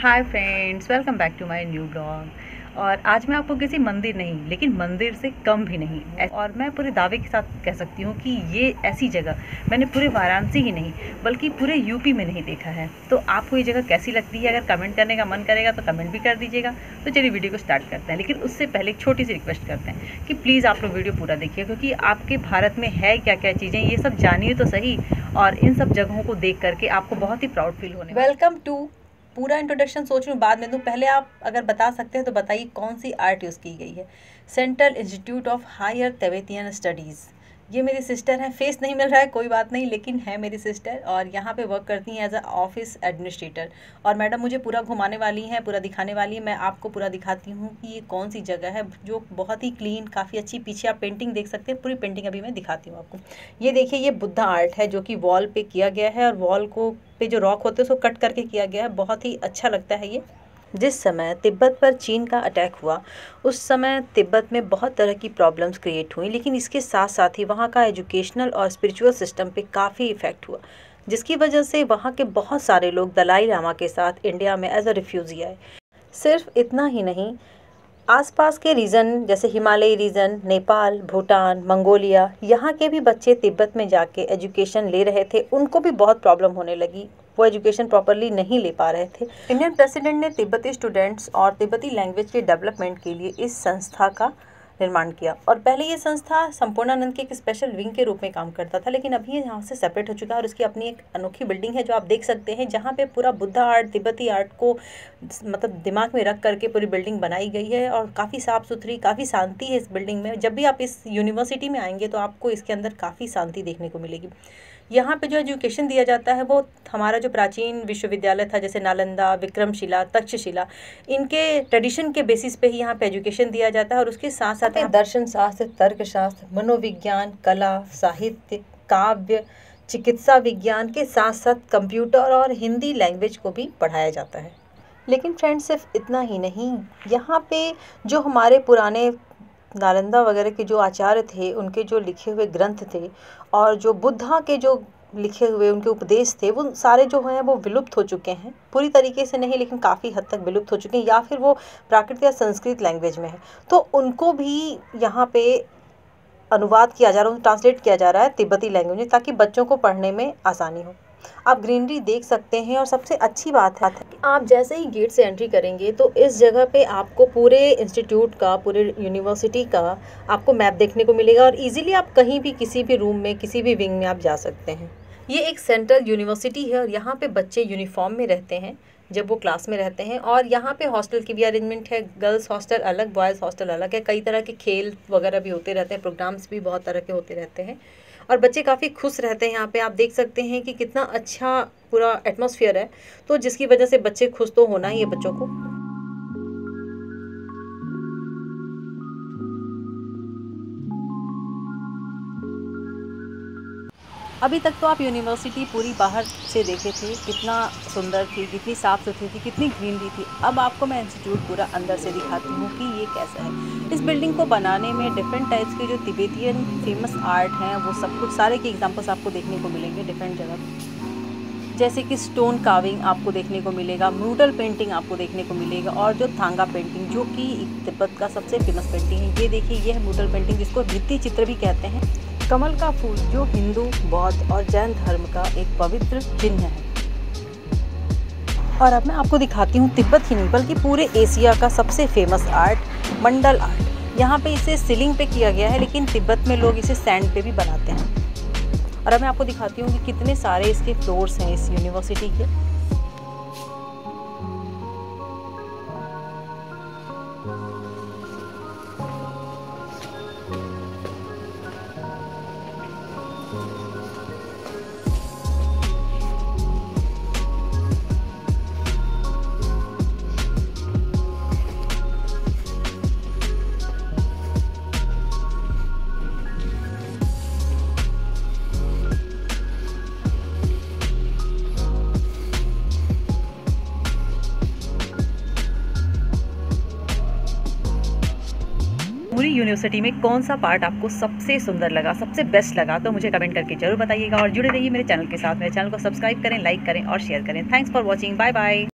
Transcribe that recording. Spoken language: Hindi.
Hi friends, welcome back to my new blog. और आज मैं आपको किसी मंदिर नहीं लेकिन मंदिर से कम भी नहीं, और मैं पूरे दावे के साथ कह सकती हूँ कि ये ऐसी जगह मैंने पूरे वाराणसी ही नहीं बल्कि पूरे यूपी में नहीं देखा है। तो आपको ये जगह कैसी लगती है? अगर कमेंट करने का मन करेगा तो कमेंट भी कर दीजिएगा। तो चलिए वीडियो को स्टार्ट करते हैं, लेकिन उससे पहले एक छोटी सी रिक्वेस्ट करते हैं कि प्लीज़ आप लोग वीडियो पूरा देखिए, क्योंकि आपके भारत में है क्या क्या चीज़ें ये सब जानिए तो सही, और इन सब जगहों को देख करके आपको बहुत ही प्राउड फील होने। Welcome to. पूरा इंट्रोडक्शन सोच रही हूँ बाद में दूँ, पहले आप अगर बता सकते हैं तो बताइए कौन सी आर्ट यूज़ की गई है। Central institute of higher Tibetan studies. ये मेरी सिस्टर है, फेस नहीं मिल रहा है कोई बात नहीं, लेकिन है मेरी सिस्टर और यहाँ पे वर्क करती हैं एज अ ऑफिस एडमिनिस्ट्रेटर। और मैडम मुझे पूरा घुमाने वाली हैं, पूरा दिखाने वाली है। मैं आपको पूरा दिखाती हूँ कि ये कौन सी जगह है जो बहुत ही क्लीन, काफ़ी अच्छी। पीछे आप पेंटिंग देख सकते हैं, पूरी पेंटिंग अभी मैं दिखाती हूँ आपको। ये देखिए, ये बुद्धा आर्ट है जो कि वॉल पे किया गया है, और वॉल को पे जो रॉक होते हैं उसको कट करके किया गया है। बहुत ही अच्छा लगता है ये। जिस समय तिब्बत पर चीन का अटैक हुआ उस समय तिब्बत में बहुत तरह की प्रॉब्लम्स क्रिएट हुई, लेकिन इसके साथ साथ ही वहाँ का एजुकेशनल और स्पिरिचुअल सिस्टम पे काफ़ी इफ़ेक्ट हुआ, जिसकी वजह से वहाँ के बहुत सारे लोग दलाई लामा के साथ इंडिया में एज अ रिफ्यूज़ी आए। सिर्फ इतना ही नहीं, आसपास के रीजन जैसे हिमालयी रीजन, नेपाल, भूटान, मंगोलिया, यहाँ के भी बच्चे तिब्बत में जाके एजुकेशन ले रहे थे। उनको भी बहुत प्रॉब्लम होने लगी, वो एजुकेशन प्रॉपरली नहीं ले पा रहे थे। इंडियन प्रेसिडेंट ने तिब्बती स्टूडेंट्स और तिब्बती लैंग्वेज के डेवलपमेंट के लिए इस संस्था का निर्माण किया। और पहले ये संस्था संपूर्णानंद के एक स्पेशल विंग के रूप में काम करता था, लेकिन अभी ये यहाँ से सेपरेट हो चुका है। और इसकी अपनी एक अनोखी बिल्डिंग है जो आप देख सकते हैं, जहाँ पे पूरा बुद्धा आर्ट, तिब्बती आर्ट को मतलब दिमाग में रख करके पूरी बिल्डिंग बनाई गई है। और काफ़ी साफ़ सुथरी, काफ़ी शांति है इस बिल्डिंग में। जब भी आप इस यूनिवर्सिटी में आएंगे तो आपको इसके अंदर काफ़ी शांति देखने को मिलेगी। यहाँ पे जो एजुकेशन दिया जाता है वो हमारा जो प्राचीन विश्वविद्यालय था, जैसे नालंदा, विक्रमशिला, तक्षशिला, इनके ट्रेडिशन के बेसिस पे ही यहाँ पे एजुकेशन दिया जाता है। और उसके साथ साथ दर्शन शास्त्र, तर्कशास्त्र, मनोविज्ञान, कला, साहित्य, काव्य, चिकित्सा विज्ञान के साथ साथ कंप्यूटर और हिंदी लैंग्वेज को भी पढ़ाया जाता है। लेकिन फ्रेंड्स, सिर्फ इतना ही नहीं, यहाँ पे जो हमारे पुराने नालंदा वगैरह के जो आचार्य थे, उनके जो लिखे हुए ग्रंथ थे और जो बुद्धा के जो लिखे हुए उनके उपदेश थे, वो सारे जो हैं वो विलुप्त हो चुके हैं। पूरी तरीके से नहीं, लेकिन काफ़ी हद तक विलुप्त हो चुके हैं, या फिर वो प्राकृत या संस्कृत लैंग्वेज में है। तो उनको भी यहाँ पे अनुवाद किया जा रहा है, ट्रांसलेट किया जा रहा है तिब्बती लैंग्वेज में, ताकि बच्चों को पढ़ने में आसानी हो। आप ग्रीनरी देख सकते हैं, और सबसे अच्छी बात है कि आप जैसे ही गेट से एंट्री करेंगे तो इस जगह पे आपको पूरे इंस्टीट्यूट का, पूरे यूनिवर्सिटी का आपको मैप देखने को मिलेगा, और इजीली आप कहीं भी, किसी भी रूम में, किसी भी विंग में आप जा सकते हैं। ये एक सेंट्रल यूनिवर्सिटी है और यहाँ पे बच्चे यूनिफॉर्म में रहते हैं जब वो क्लास में रहते हैं। और यहाँ पे हॉस्टल की भी अरेंजमेंट है, गर्ल्स हॉस्टल अलग, बॉयज़ हॉस्टल अलग है। कई तरह के खेल वगैरह भी होते रहते हैं, प्रोग्राम्स भी बहुत तरह के होते रहते हैं, और बच्चे काफ़ी खुश रहते हैं। यहाँ पे आप देख सकते हैं कि कितना अच्छा पूरा एटमॉस्फेयर है, तो जिसकी वजह से बच्चे खुश तो होना ही है बच्चों को। अभी तक तो आप यूनिवर्सिटी पूरी बाहर से देखे थे, कितना सुंदर थी, कितनी साफ़ सुथरी थी, कितनी ग्रीनरी थी। अब आपको मैं इंस्टीट्यूट पूरा अंदर से दिखाती हूँ कि ये कैसा है। इस बिल्डिंग को बनाने में डिफरेंट टाइप्स के जो तिब्बतियन फेमस आर्ट हैं वो सब कुछ, सारे के एग्जांपल्स आपको देखने को मिलेंगे डिफरेंट जगह पे। जैसे कि स्टोन कार्विंग आपको देखने को मिलेगा, म्यूरल पेंटिंग आपको देखने को मिलेगा, और जो थांगा पेंटिंग जो कि तिब्बत का सबसे फेमस पेंटिंग है। ये देखिए, ये है म्यूरल पेंटिंग, जिसको भित्ति चित्र भी कहते हैं। कमल का फूल जो हिंदू, बौद्ध और जैन धर्म का एक पवित्र चिन्ह है। और अब मैं आपको दिखाती हूँ तिब्बत ही नहीं बल्कि पूरे एशिया का सबसे फेमस आर्ट, मंडल आर्ट। यहाँ पे इसे सीलिंग पे किया गया है, लेकिन तिब्बत में लोग इसे सैंड पे भी बनाते हैं। और अब मैं आपको दिखाती हूँ कि कितने सारे इसके फ्लोर्स हैं इस यूनिवर्सिटी के। पूरी यूनिवर्सिटी में कौन सा पार्ट आपको सबसे सुंदर लगा, सबसे बेस्ट लगा, तो मुझे कमेंट करके जरूर बताइएगा। और जुड़े रहिए मेरे चैनल के साथ। मेरे चैनल को सब्सक्राइब करें, लाइक करें और शेयर करें। Thanks for watching. Bye bye.